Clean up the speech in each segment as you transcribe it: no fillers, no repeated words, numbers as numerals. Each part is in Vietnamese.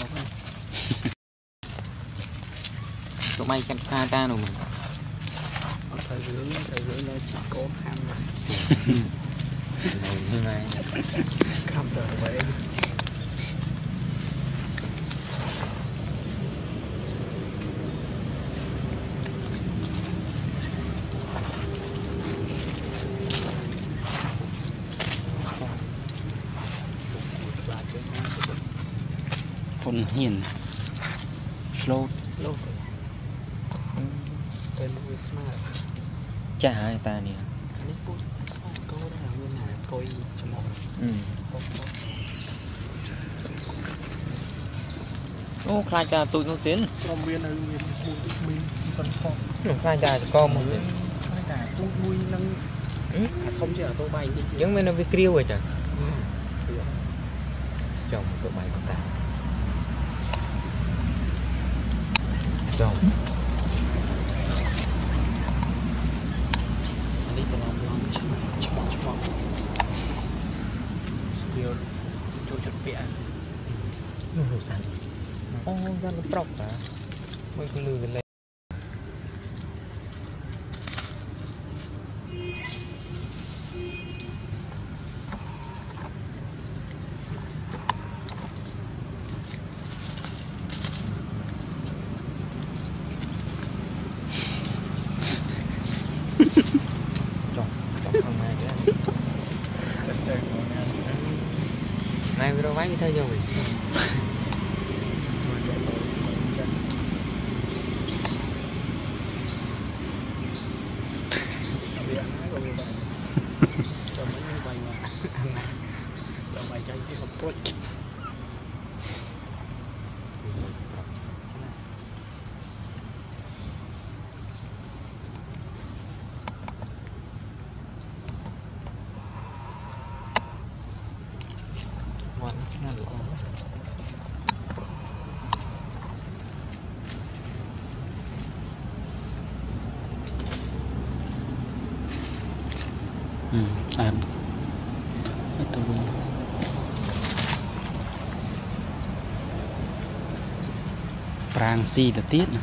tụi mày chặt ta ta rồi mình thời dưỡng nó chỉ có ham này như này không được vậy con hiền slow tên nuôi smart chả ai ta nè anh ấyพูดcó đó là nguyên là coi cho mọi ô khai cha tụi nó tiến trong viên này nguyên một mình dần phong khai cha con một khai cả tôi nuôi năng không chỉ là tôi bay đi những bên nó bị kêu rồi trời chồng tụi mày con ta chồng anh ấy còn làm chọc điều chỗ chật bẹ nó rủ sẵn ô ra nó bọc cả mấy con lừa lên này vừa vay thay rồi ăn tôi prang si từ tiết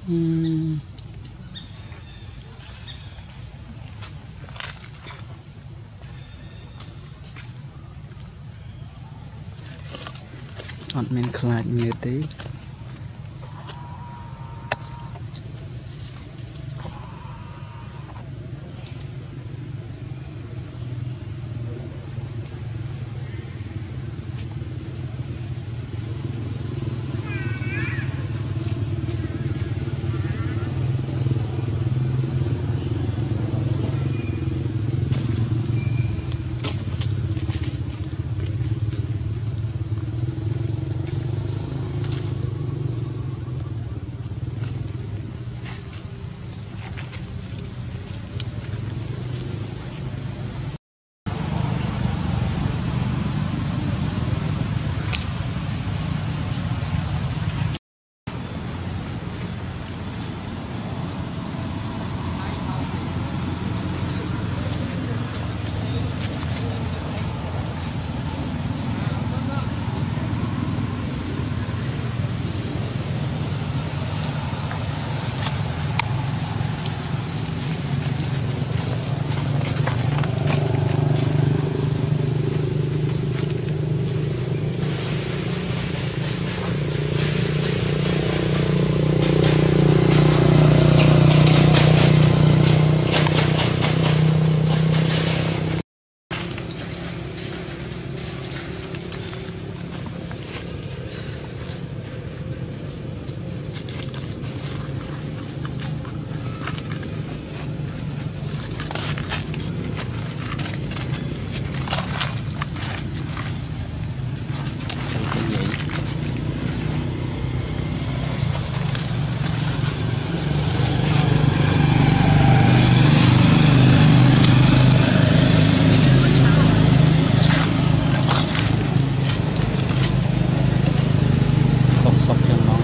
Chọn men khla như thế sọc cho nó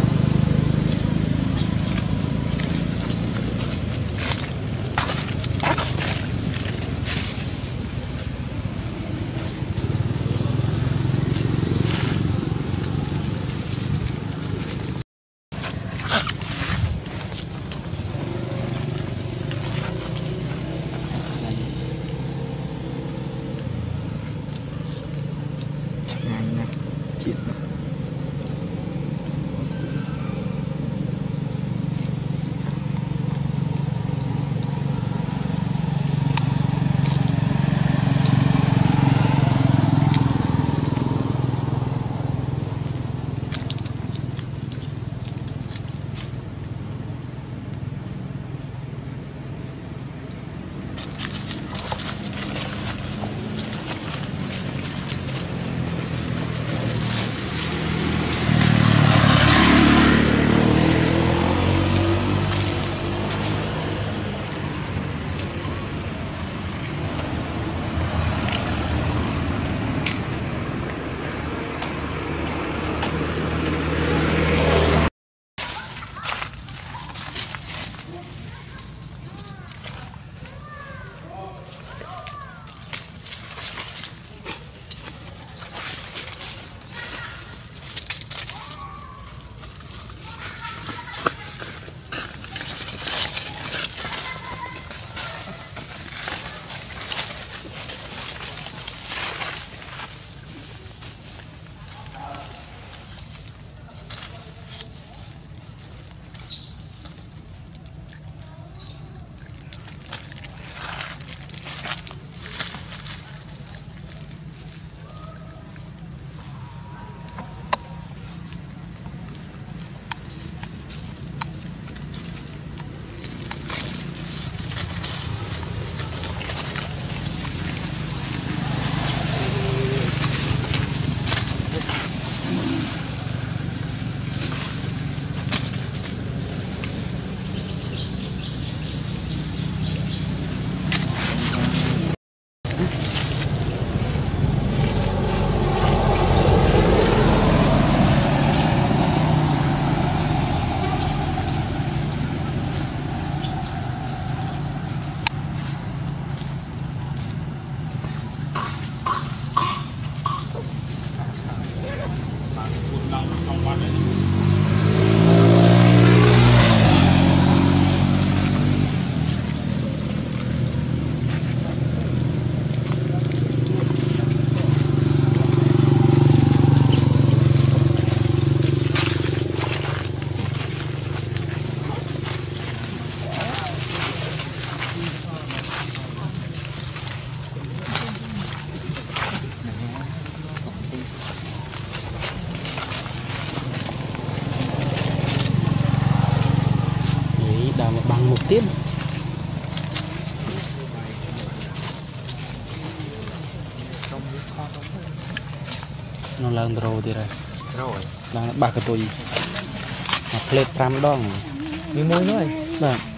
tiết nó lần rồi thì rồi là ba cái tuổi mà plate 5 đong vì môi nữa vâng